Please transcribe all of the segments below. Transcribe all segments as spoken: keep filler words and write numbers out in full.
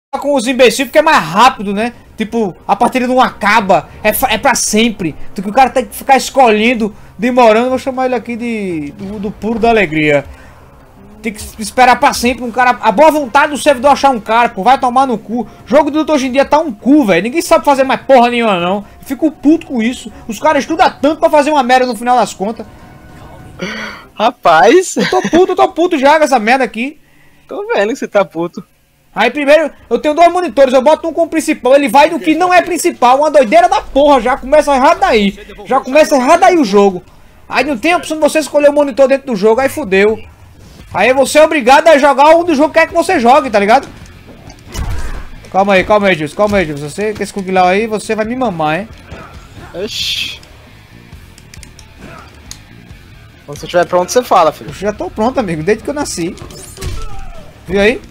com os imbecis porque é mais rápido, né? Tipo, a partida não acaba, é, é pra sempre. Do que o cara tem que ficar escolhendo, demorando. Vou chamar ele aqui de do, do puro da alegria. Tem que esperar pra sempre um cara. A boa vontade do servidor achar um cara, pô, vai tomar no cu. Jogo de luta hoje em dia tá um cu, velho. Ninguém sabe fazer mais porra nenhuma, não. Fico puto com isso. Os caras estudam tanto pra fazer uma merda no final das contas. Rapaz, eu tô puto, eu tô puto já com essa merda aqui. Tô vendo que você tá puto. Aí primeiro, eu tenho dois monitores, eu boto um com o principal, ele vai no que não é principal, uma doideira da porra, já começa errado daí. Já começa errado aí o jogo. Aí não tem a opção de você escolher o monitor dentro do jogo, aí fudeu. Aí você é obrigado a jogar um do jogo que quer que você jogue, tá ligado? Calma aí, calma aí, Gilson, calma aí, Gilson. Você com esse Kuglau aí, você vai me mamar, hein? Oxi. Quando você estiver pronto, você fala, filho. Eu já tô pronto, amigo, desde que eu nasci. Viu aí?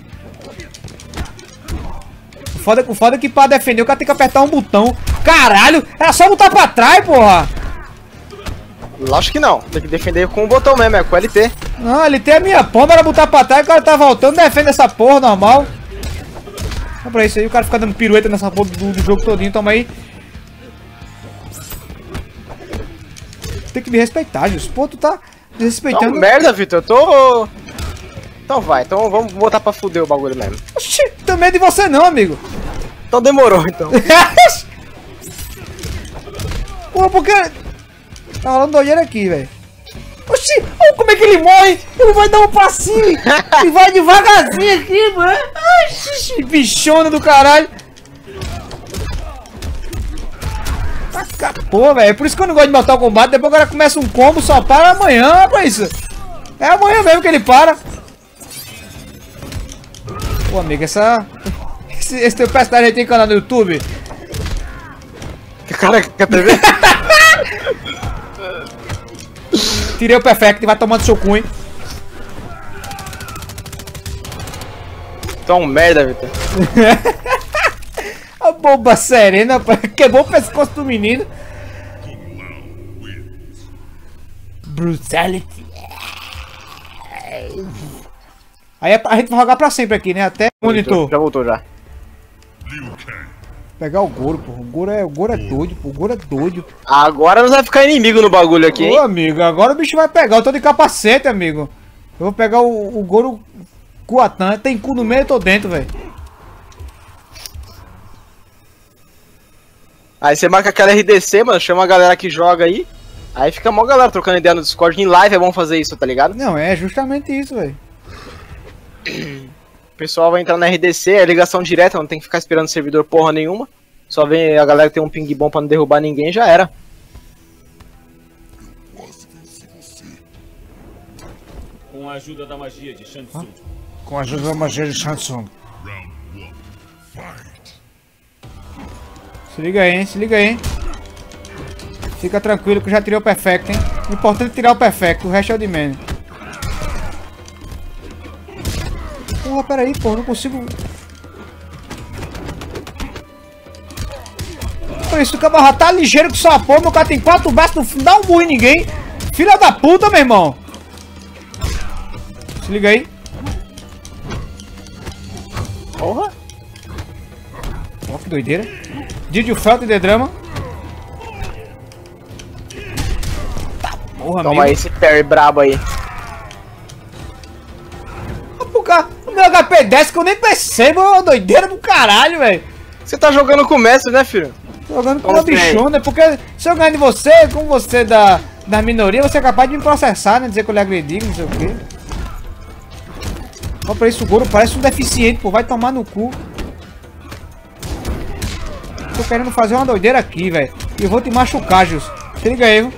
O foda, o foda é que pra defender o cara tem que apertar um botão. Caralho, era só botar pra trás, porra. Lógico que não, tem que defender com o botão mesmo, é com L T. Não, L T é minha pomba, era botar pra trás, o cara tá voltando, defende essa porra, normal. Olha pra isso aí, o cara fica dando pirueta nessa porra do, do jogo todinho, toma aí. Tem que me respeitar, Gilson. Pô, tu tá desrespeitando. Não, merda, Vitor, eu tô... Então vai, então vamos botar pra fuder o bagulho mesmo. Oxi, tenho medo de você não, amigo. Então demorou, então. Pô, porque... Tá rolando doideira aqui, velho. Oxi, olha como é que ele morre. Ele vai dar um passinho e vai devagarzinho aqui, mano. Oxi, bichona do caralho. Taca, pô, velho. É por isso que eu não gosto de Mortal Kombat. Depois o cara começa um combo, só para amanhã, pra isso. É amanhã mesmo que ele para. Pô, amigo, essa... Esse, esse teu personagem aí tem canal no YouTube? Cara, quer ver? Tirei o perfect, vai tomando seu cu, hein? Tu é um merda, Vitor. A boba serena, quebrou o pescoço do menino. Brutality. Aí a gente vai jogar pra sempre aqui, né? Até o monitor. Já voltou, já. Pegar o Goro, pô. O Goro é, o Goro é doido, pô. O Goro é doido. Agora nós vai ficar inimigo no bagulho aqui, hein? Ô, amigo, agora o bicho vai pegar. Eu tô de capacete, amigo. Eu vou pegar o, o Goro Kuatan. Tem cu no meio, eu tô dentro, velho. Aí você marca aquela R D C, mano. Chama a galera que joga aí. Aí fica mó galera trocando ideia no Discord. Em live é bom fazer isso, tá ligado? Não, é justamente isso, velho. O pessoal vai entrar na R D C, é ligação direta, não tem que ficar esperando servidor porra nenhuma. Só vem a galera que tem um ping bom pra não derrubar ninguém, já era. Com a ajuda da magia de Shansung. Com a ajuda da magia de Shansung. Se liga aí, hein? Se liga aí, hein? Fica tranquilo que eu já tirei o perfect, hein? O importante é tirar o perfect, o resto é o de menos. Porra, peraí, pô, não consigo... Por isso que o cara tá ligeiro que só a porra, meu cara tem quatro braços, não dá um burro em ninguém. Filha da puta, meu irmão. Se liga aí. Porra. Ó, que doideira. Did you felt the drama? Tá, porra, Toma amigo. esse parry brabo aí. O meu H P desce que eu nem percebo, é uma doideira do caralho, velho. Você tá jogando com o mestre, né, filho? Jogando com uma bichona, porque se eu ganhar de você, como você da, da minoria, você é capaz de me processar, né? Dizer que eu lhe agredi, não sei o quê. Olha pra isso, o Goro parece um deficiente, pô. Vai tomar no cu. Tô querendo fazer uma doideira aqui, velho. E eu vou te machucar, Gilson. Se liga aí, viu?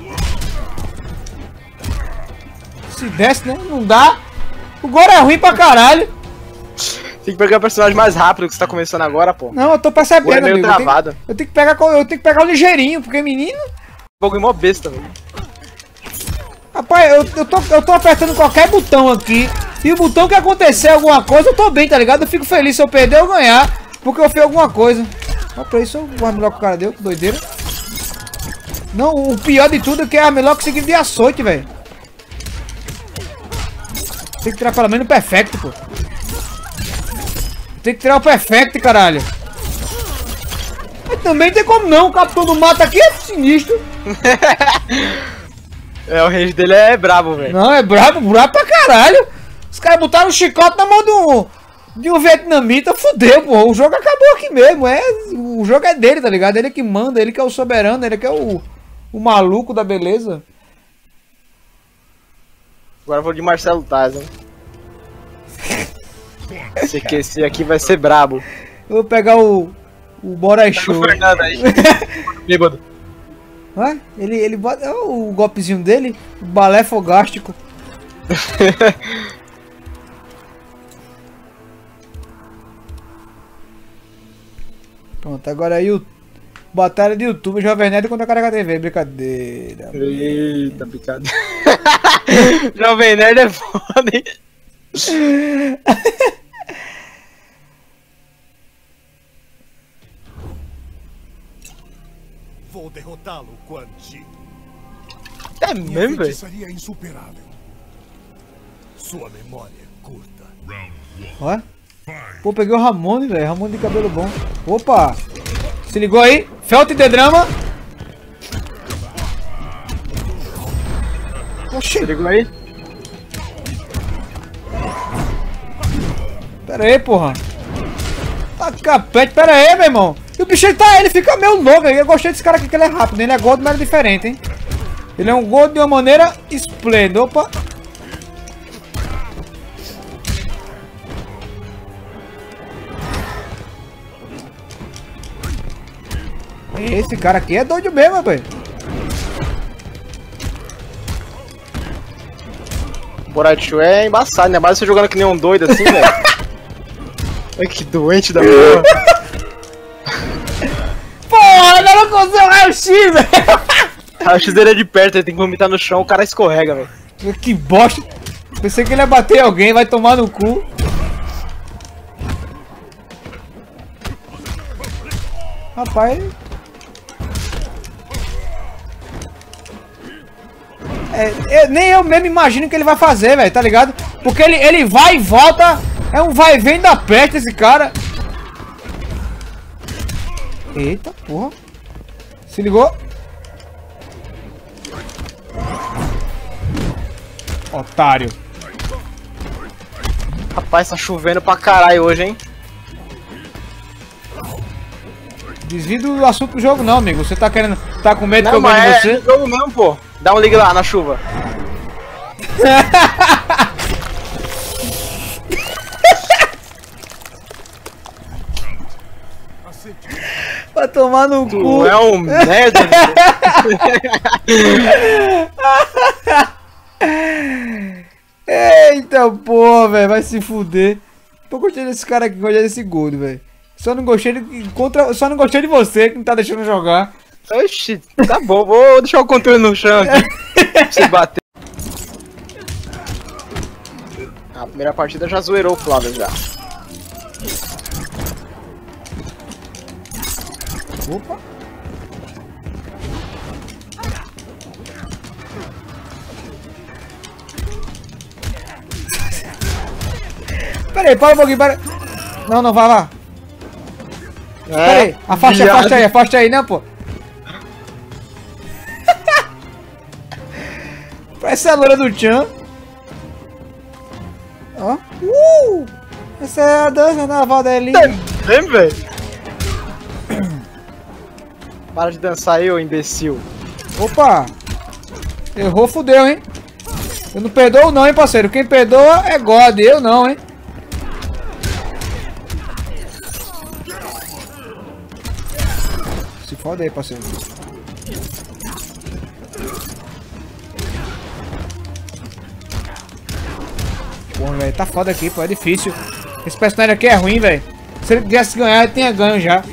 Se desce, né? Não dá. O Goro é ruim pra caralho. Tem que pegar o personagem mais rápido que você tá começando agora, pô. Não, eu tô percebendo, é meio amigo. travado. Eu tenho, eu tenho que pegar, eu tenho que pegar o ligeirinho, porque menino... O bagulho é mó besta, velho. Rapaz, eu, eu, tô, eu tô apertando qualquer botão aqui. E o botão que acontecer alguma coisa, eu tô bem, tá ligado? Eu fico feliz se eu perder ou ganhar. Porque eu fiz alguma coisa. Olha pra isso, o armlock que o cara deu, que doideira. Não, o pior de tudo é que a armlock seguiu de açoite, velho. Tem que tirar pelo menos perfect, pô. Tem que tirar o perfect, caralho. Mas também tem como não, o capitão do mato aqui é sinistro. É, o range dele é brabo, velho. Não, é brabo, brabo pra caralho. Os caras botaram um chicote na mão de um, de um vietnamita, fudeu, pô. O jogo acabou aqui mesmo, é, o jogo é dele, tá ligado? Ele que manda, ele que é o soberano, ele que é o, o maluco da beleza. Agora eu vou de Marcelo Taz, hein? Esse aqui, esse aqui vai ser brabo. Eu vou pegar o, o Borai Tá Show. o Fernando aí. Bêbado. Ué? Ele, ele bota é o golpezinho dele, o balé fogástico. Pronto, agora aí o batalha de YouTube, Jovem Nerd contra a Caraca T V, brincadeira. Eita, picada. Jovem Nerd é foda, hein? Vou derrotá-lo, Quan Chi. É Minha mesmo, velho? feitiçaria é insuperável. Sua memória é curta. Ué? Pô, peguei o Ramone, velho. Ramone de cabelo bom. Opa! Se ligou aí? Felt de drama. Oxi! Se ligou aí? Pera aí, porra. Tá capete, pera aí, meu irmão. E o bicho ele tá, ele fica meio louco. Eu gostei desse cara aqui que ele é rápido. Ele é gold, mas é diferente, hein? Ele é um gold de uma maneira esplêndida. Opa! Esse cara aqui é doido mesmo, velho. Borachu é embaçado, né? Mas você jogando que nem um doido assim, velho. Ai, que doente da porra. Porra, não conseguiu raio-x, velho. A X dele é de perto, ele tem que vomitar no chão, o cara escorrega, velho. Que bosta. Pensei que ele ia bater alguém, vai tomar no cu. Rapaz. É, eu, nem eu mesmo imagino o que ele vai fazer, velho, tá ligado? Porque ele, ele vai e volta. É um vai e vem da peste esse cara. Eita porra. Se ligou? Otário. Rapaz, tá chovendo pra caralho hoje, hein? Desvia do assunto do jogo não, amigo. Você tá querendo. Tá com medo Não, que eu ganhe mas de é você? no jogo mesmo, pô. Dá um ligue lá na chuva. Vai tomar no Tu cu. é um merda, Eita porra, velho. Vai se fuder. Tô gostando desse cara aqui, gostei desse gold, velho. Só não gostei de. Contra... Só não gostei de você que não tá deixando jogar. Oxi, tá bom, vou deixar o controle no chão aqui. Pra você bater. A primeira partida já zoeirou o Flávio já. Opa. Pera aí, para um pouquinho, para. Não, não, vai lá. É, Pera aí, afasta, viado. afasta aí, afasta aí, né, pô? Parece a loura do Chan. Ó. Uh! Essa é a dança naval da Elin. Vem, velho. Para de dançar aí, ô imbecil. Opa! Errou, fudeu, hein? Eu não perdoo não, hein, parceiro. Quem perdoa é God, eu não, hein? Se foda aí, parceiro. Porra, velho, tá foda aqui, pô, é difícil. Esse personagem aqui é ruim, velho. Se ele tivesse ganhado, ele tinha ganho já.